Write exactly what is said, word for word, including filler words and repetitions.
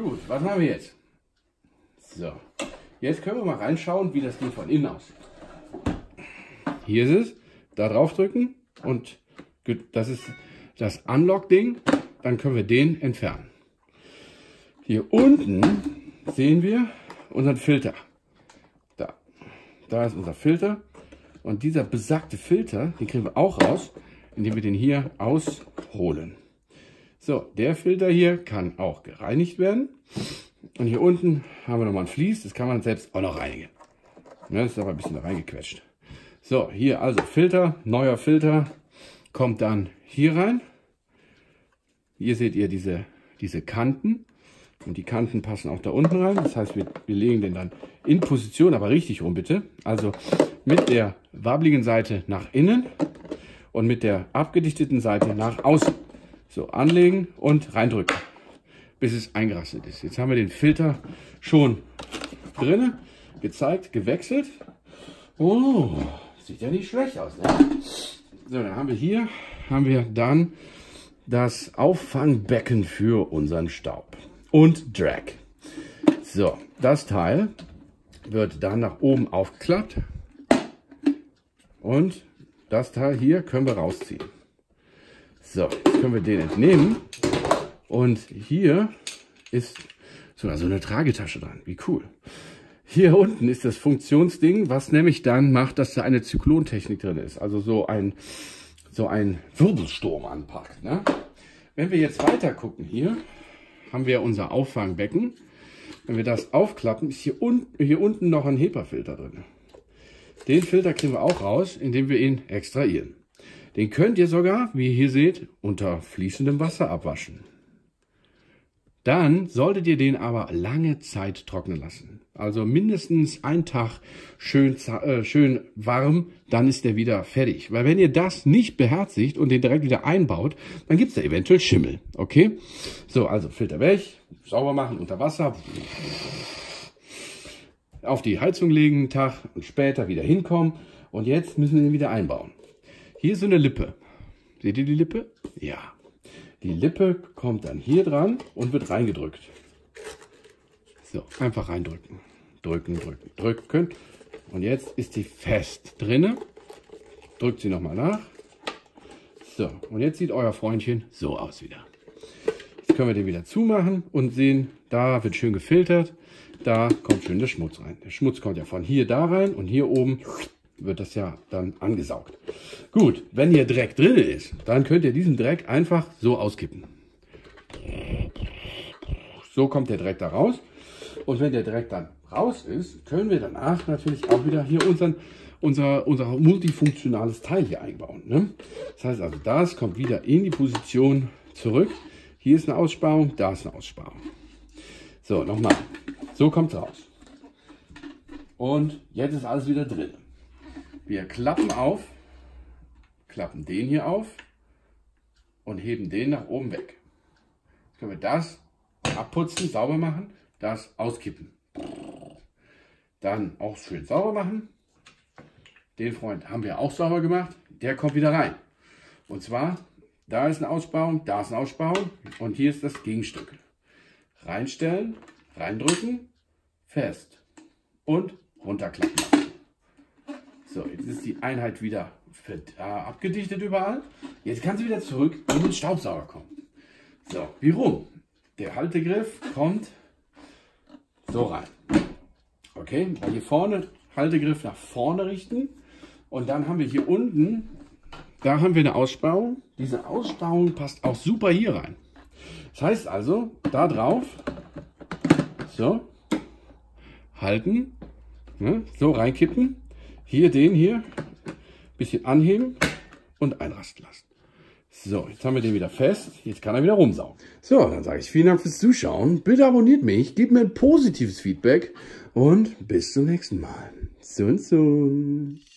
Gut, was haben wir jetzt? So, jetzt können wir mal reinschauen, wie das Ding von innen aussieht. Hier ist es, da drauf drücken und das ist das Unlock-Ding, dann können wir den entfernen. Hier unten sehen wir unseren Filter. Da, da ist unser Filter und dieser besagte Filter, den kriegen wir auch raus, indem wir den hier ausholen. So, der Filter hier kann auch gereinigt werden. Und hier unten haben wir nochmal ein Vlies, das kann man selbst auch noch reinigen. Ja, das ist aber ein bisschen da reingequetscht. So, hier also Filter, neuer Filter, kommt dann hier rein. Hier seht ihr diese, diese Kanten. Und die Kanten passen auch da unten rein. Das heißt, wir, wir legen den dann in Position, aber richtig rum bitte. Also mit der wabbligen Seite nach innen und mit der abgedichteten Seite nach außen. So, anlegen und reindrücken, bis es eingerastet ist. Jetzt haben wir den Filter schon drin, gezeigt, gewechselt. Oh, sieht ja nicht schlecht aus, ne? So, dann haben wir hier, haben wir dann das Auffangbecken für unseren Staub und Drag. So, das Teil wird dann nach oben aufgeklappt und das Teil hier können wir rausziehen. So, jetzt können wir den entnehmen und hier ist sogar so eine Tragetasche dran. Wie cool. Hier unten ist das Funktionsding, was nämlich dann macht, dass da eine Zyklontechnik drin ist. Also so ein, so ein Wirbelsturm anpackt. Ne? Wenn wir jetzt weiter gucken, hier haben wir unser Auffangbecken. Wenn wir das aufklappen, ist hier, un hier unten noch ein HEPA-Filter drin. Den Filter kriegen wir auch raus, indem wir ihn extrahieren. Den könnt ihr sogar, wie ihr hier seht, unter fließendem Wasser abwaschen. Dann solltet ihr den aber lange Zeit trocknen lassen. Also mindestens einen Tag schön, äh, schön warm, dann ist der wieder fertig. Weil wenn ihr das nicht beherzigt und den direkt wieder einbaut, dann gibt es da eventuell Schimmel. Okay? So, also Filter weg, sauber machen unter Wasser, auf die Heizung legen, einen Tag und später wieder hinkommen. Und jetzt müssen wir den wieder einbauen. Hier ist so eine Lippe. Seht ihr die Lippe? Ja. Die Lippe kommt dann hier dran und wird reingedrückt. So, einfach reindrücken. Drücken, drücken, drücken. Und jetzt ist die fest drinne. Drückt sie nochmal nach. So, und jetzt sieht euer Freundchen so aus wieder. Jetzt können wir den wieder zumachen und sehen, da wird schön gefiltert. Da kommt schön der Schmutz rein. Der Schmutz kommt ja von hier da rein und hier oben wird das ja dann angesaugt. Gut, wenn hier Dreck drin ist, dann könnt ihr diesen Dreck einfach so auskippen. So kommt der Dreck da raus. Und wenn der Dreck dann raus ist, können wir danach natürlich auch wieder hier unseren, unser, unser multifunktionales Teil hier einbauen. Ne? Das heißt also, das kommt wieder in die Position zurück. Hier ist eine Aussparung, da ist eine Aussparung. So, nochmal. So kommt es raus. Und jetzt ist alles wieder drin. Wir klappen auf, klappen den hier auf und heben den nach oben weg. Jetzt können wir das abputzen, sauber machen, das auskippen. Dann auch schön sauber machen. Den Freund haben wir auch sauber gemacht. Der kommt wieder rein. Und zwar, da ist eine Aussparung, da ist eine Aussparung und hier ist das Gegenstück. Reinstellen, reindrücken, fest und runterklappen lassen. So, jetzt ist die Einheit wieder für, äh, abgedichtet überall. Jetzt kann sie wieder zurück in den Staubsauger kommen. So, wie rum? Der Haltegriff kommt so rein. Okay, weil hier vorne Haltegriff nach vorne richten. Und dann haben wir hier unten, da haben wir eine Aussparung. Diese Aussparung passt auch super hier rein. Das heißt also, da drauf, so, halten, ne, so reinkippen. Hier den hier, bisschen anheben und einrasten lassen. So, jetzt haben wir den wieder fest. Jetzt kann er wieder rumsaugen. So, dann sage ich vielen Dank fürs Zuschauen. Bitte abonniert mich, gebt mir ein positives Feedback und bis zum nächsten Mal. Sun Sun.